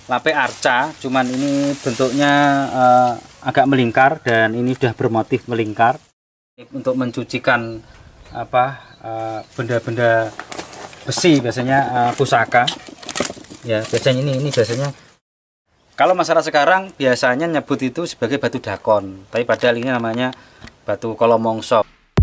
lape arca, cuman ini bentuknya agak melingkar dan ini sudah bermotif melingkar untuk mencucikan benda-benda besi, biasanya pusaka ya. Biasanya ini biasanya kalau masyarakat sekarang biasanya nyebut itu sebagai batu dakon, tapi padahal ini namanya batu kolomongso.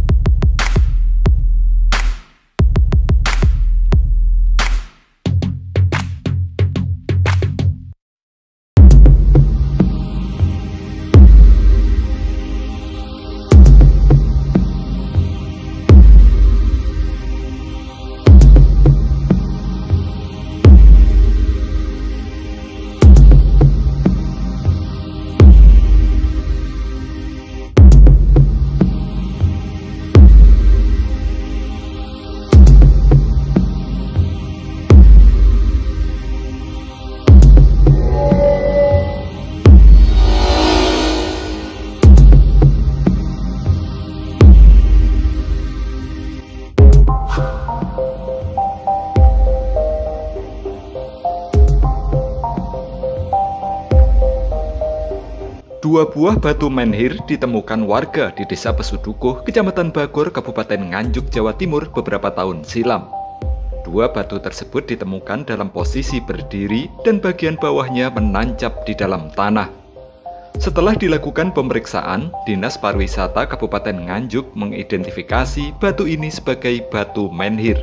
Dua buah batu menhir ditemukan warga di Desa Pesudukuh, Kecamatan Bagor, Kabupaten Nganjuk, Jawa Timur beberapa tahun silam. Dua batu tersebut ditemukan dalam posisi berdiri dan bagian bawahnya menancap di dalam tanah. Setelah dilakukan pemeriksaan, Dinas Pariwisata Kabupaten Nganjuk mengidentifikasi batu ini sebagai batu menhir.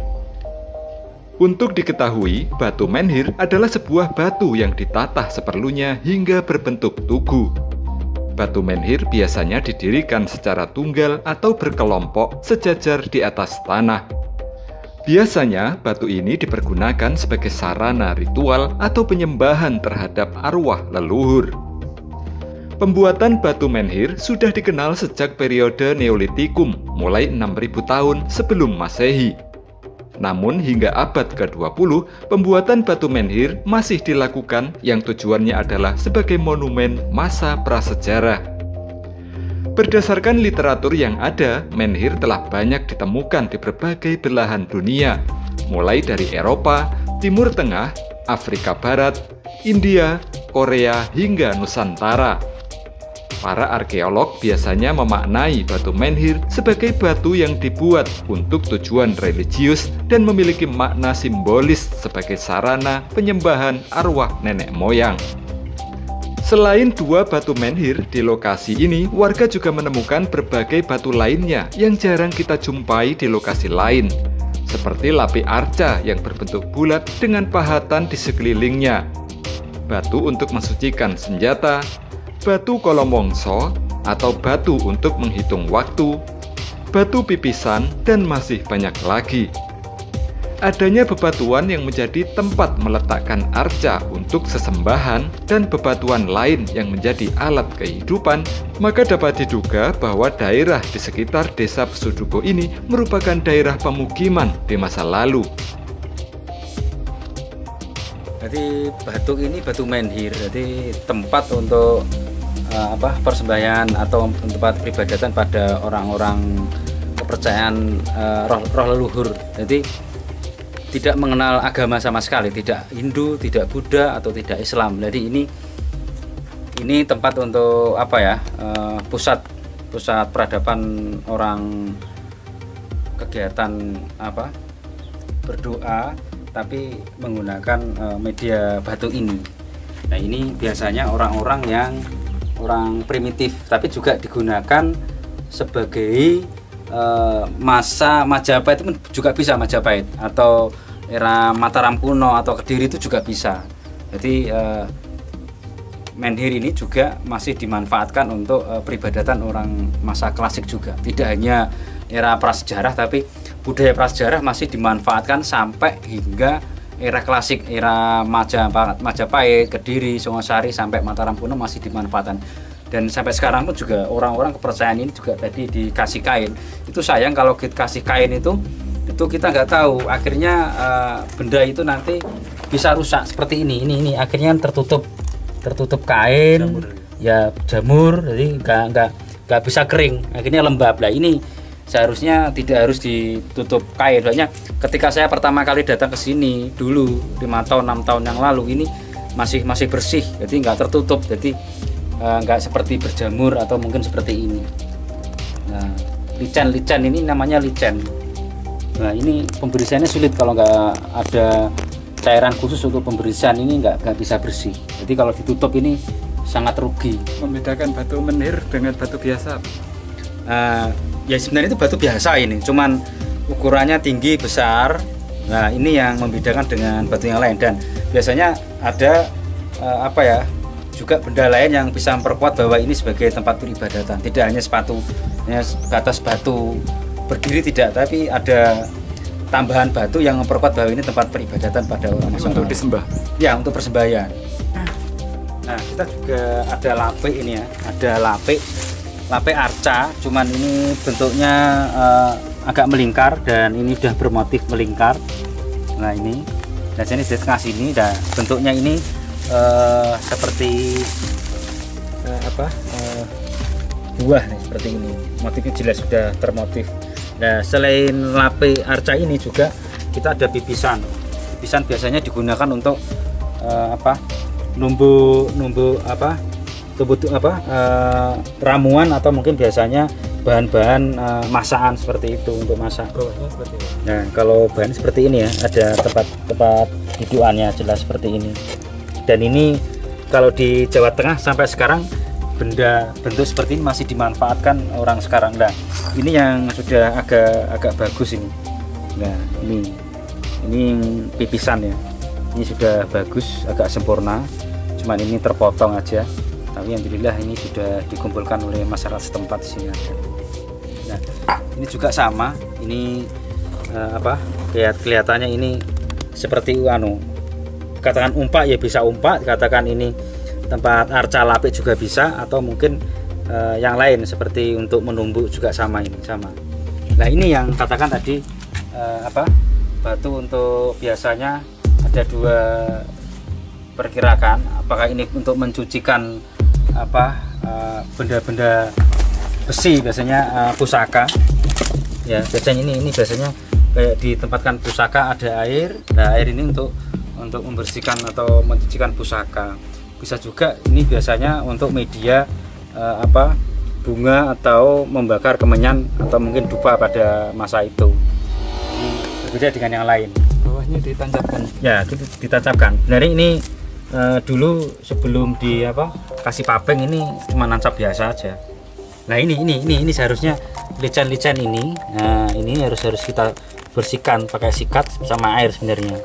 Untuk diketahui, batu menhir adalah sebuah batu yang ditatah seperlunya hingga berbentuk tugu. Batu menhir biasanya didirikan secara tunggal atau berkelompok sejajar di atas tanah. Biasanya batu ini dipergunakan sebagai sarana ritual atau penyembahan terhadap arwah leluhur. Pembuatan batu menhir sudah dikenal sejak periode Neolitikum, mulai 6000 tahun sebelum Masehi. Namun hingga abad ke-20, pembuatan batu menhir masih dilakukan yang tujuannya adalah sebagai monumen masa prasejarah. Berdasarkan literatur yang ada, menhir telah banyak ditemukan di berbagai belahan dunia, mulai dari Eropa, Timur Tengah, Afrika Barat, India, Korea, hingga Nusantara. Para arkeolog biasanya memaknai batu menhir sebagai batu yang dibuat untuk tujuan religius dan memiliki makna simbolis sebagai sarana penyembahan arwah nenek moyang. Selain dua batu menhir di lokasi ini, warga juga menemukan berbagai batu lainnya yang jarang kita jumpai di lokasi lain, seperti lapi arca yang berbentuk bulat dengan pahatan di sekelilingnya, batu untuk mensucikan senjata, batu kolomongso atau batu untuk menghitung waktu, batu pipisan, dan masih banyak lagi. Adanya bebatuan yang menjadi tempat meletakkan arca untuk sesembahan dan bebatuan lain yang menjadi alat kehidupan, maka dapat diduga bahwa daerah di sekitar Desa Pesudukuh ini merupakan daerah pemukiman di masa lalu. Jadi batu ini batu menhir, jadi tempat untuk persembahyan atau tempat peribadatan pada orang-orang kepercayaan roh leluhur. Jadi tidak mengenal agama sama sekali, tidak Hindu, tidak Buddha atau tidak Islam. Jadi ini tempat untuk pusat peradaban orang, kegiatan berdoa tapi menggunakan media batu ini. Nah, ini biasanya orang-orang yang orang primitif, tapi juga digunakan sebagai masa Majapahit itu juga bisa, Majapahit atau era Mataram kuno atau Kediri itu juga bisa. Jadi menhir ini juga masih dimanfaatkan untuk peribadatan orang masa klasik juga. Tidak hanya era prasejarah, tapi budaya prasejarah masih dimanfaatkan sampai hingga era klasik, era Majapahit, Kediri, Songosari sampai Mataram kuno masih dimanfaatkan. Dan sampai sekarang pun juga orang-orang kepercayaan ini juga tadi dikasih kain. Itu sayang kalau dikasih kain itu kita nggak tahu akhirnya benda itu nanti bisa rusak seperti ini. Ini akhirnya tertutup kain, jamur, jadi nggak bisa kering, akhirnya lembab. Lah ini seharusnya tidak harus ditutup kain. Soalnya ketika saya pertama kali datang ke sini dulu 5 tahun 6 tahun yang lalu, ini masih bersih, jadi nggak tertutup, jadi nggak seperti berjamur atau mungkin seperti ini. Nah, licin ini namanya licin. Nah, ini pembersihannya sulit kalau nggak ada cairan khusus untuk pembersihan, ini nggak bisa bersih. Jadi kalau ditutup ini sangat rugi. Membedakan batu menhir dengan batu biasa. Ya sebenarnya itu batu biasa ini, cuman ukurannya tinggi besar. Nah, ini yang membedakan dengan batu yang lain, dan biasanya ada juga benda lain yang bisa memperkuat bahwa ini sebagai tempat peribadatan. Tidak hanya sepatu, hanya batas batu berdiri tidak, tapi ada tambahan batu yang memperkuat bahwa ini tempat peribadatan pada orang masyarakat. Untuk disembah? Ya, untuk persembahyan. Nah, kita juga ada lapik ini ya, ada lapik arca, cuman ini bentuknya agak melingkar dan ini sudah bermotif melingkar. Nah, ini dan sini di tengah sini, dan bentuknya ini seperti buah nih, seperti ini. Motifnya jelas sudah termotif. Nah, selain lapik arca ini juga kita ada pipisan. Pipisan biasanya digunakan untuk numbu ramuan atau mungkin biasanya bahan-bahan masakan seperti itu untuk masak. Nah, kalau bahan seperti ini ya, ada tempat dudukannya jelas seperti ini. Dan ini kalau di Jawa Tengah sampai sekarang benda bentuk seperti ini masih dimanfaatkan orang sekarang. Nah, ini yang sudah agak bagus ini. Nah, ini pipisan ya. Ini sudah bagus, agak sempurna. Cuman ini terpotong aja. Tapi alhamdulillah ini sudah dikumpulkan oleh masyarakat setempat di sini ada. Nah, ini juga sama. Ini kelihatannya ini seperti katakan umpak ya, bisa umpak, katakan ini tempat arca lapik juga bisa, atau mungkin yang lain seperti untuk menumbuk juga sama. Nah, ini yang katakan tadi batu untuk biasanya ada dua perkirakan, apakah ini untuk mencucikan benda-benda besi, biasanya pusaka ya, biasanya ini biasanya kayak ditempatkan pusaka ada air. Nah, air ini untuk membersihkan atau mencucikan pusaka. Bisa juga ini biasanya untuk media bunga atau membakar kemenyan atau mungkin dupa pada masa itu. Berbeda dengan yang lain. Bawahnya ditancapkan. Ya, ditancapkan. Sebenarnya ini dulu sebelum kasih papeng ini cuma nancap biasa aja. Nah, ini seharusnya licin ini. Nah, ini harus kita bersihkan pakai sikat sama air sebenarnya.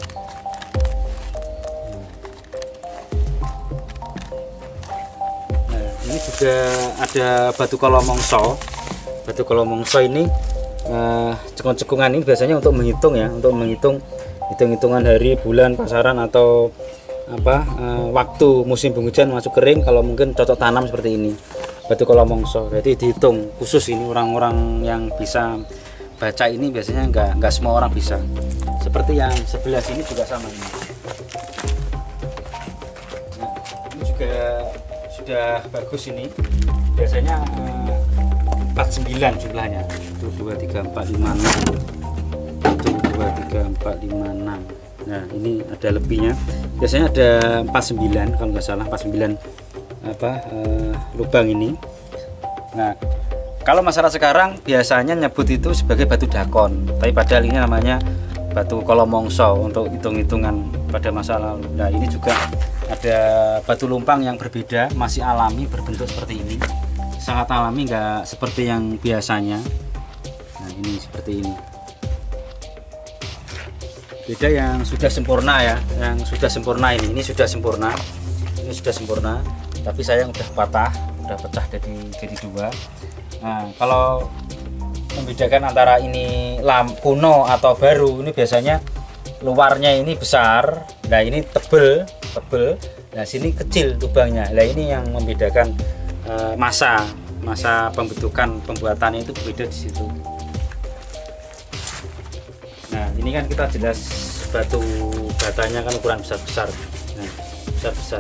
Nah, ini juga ada batu kolomongso. Batu kolomongso ini cekung-cekungan ini biasanya untuk menghitung ya, untuk hitung-hitungan hari, bulan, pasaran atau waktu musim penghujan masuk kering, kalau mungkin cocok tanam seperti ini. Batu kolomongso, jadi dihitung khusus. Ini orang-orang yang bisa baca ini biasanya nggak semua orang bisa. Seperti yang sebelah sini juga sama ini. Nah, ini juga sudah bagus ini. Biasanya 49 jumlahnya. 1 2 3 4 5 6. 1 2 3 4 5 6. Nah, ini ada lebihnya. Biasanya ada 49 kalau nggak salah, 49 lubang ini. Nah, kalau masyarakat sekarang biasanya nyebut itu sebagai batu dakon, tapi padahal ini namanya batu kolomongso untuk hitung-hitungan pada masa lalu. Nah, ini juga ada batu lumpang yang berbeda, masih alami, berbentuk seperti ini, sangat alami, nggak seperti yang biasanya. Nah, ini seperti ini. Beda yang sudah sempurna ya, yang sudah sempurna ini sudah sempurna, ini sudah sempurna, tapi sayang udah patah, udah pecah jadi dua. Nah, kalau membedakan antara ini kuno atau baru, ini biasanya luarnya ini besar, nah ini tebel, nah sini kecil lubangnya. Nah, ini yang membedakan masa pembuatannya itu berbeda di situ. Nah, ini kan kita jelas batu batanya kan ukuran besar. Nah, besar.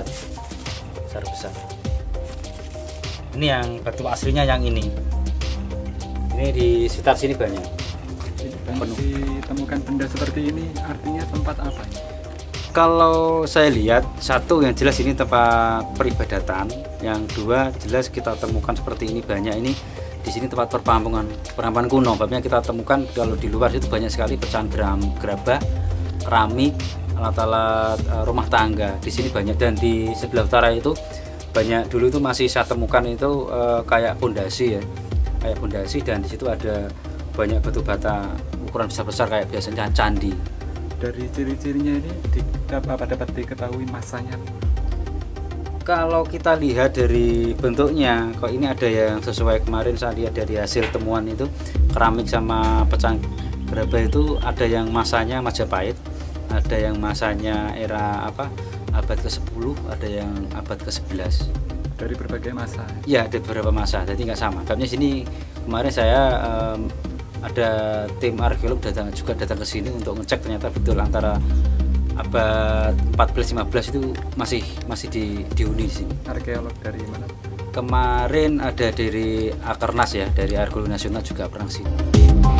Ini yang batu aslinya yang ini. Ini di sekitar sini banyak. Ditemukan benda seperti ini artinya tempat apa? Kalau saya lihat, satu yang jelas ini tempat peribadatan, yang dua jelas kita temukan seperti ini banyak ini di sini tempat perkampungan kuno. Babnya kita temukan kalau di luar itu banyak sekali pecahan gerabah, keramik, alat-alat rumah tangga. Di sini banyak, dan di sebelah utara itu banyak dulu itu masih saya temukan itu kayak pondasi ya, kayak pondasi, dan di situ ada banyak batu bata ukuran besar-besar kayak biasanya candi. Dari ciri-cirinya ini apa dapat diketahui masanya? Kalau kita lihat dari bentuknya, kok ini ada yang sesuai kemarin saya lihat dari hasil temuan itu, keramik sama pecahan gerabah itu ada yang masanya Majapahit, ada yang masanya era abad ke-10, ada yang abad ke-11. Dari berbagai masa? Ya, ada beberapa masa, jadi nggak sama. Babnya sini kemarin saya ada tim arkeolog datang ke sini untuk ngecek, ternyata betul antara abad 14-15 itu masih dihuni di sini. Arkeolog dari mana? Kemarin ada dari Akarnas ya, dari Arkeologi Nasional juga pernah sini.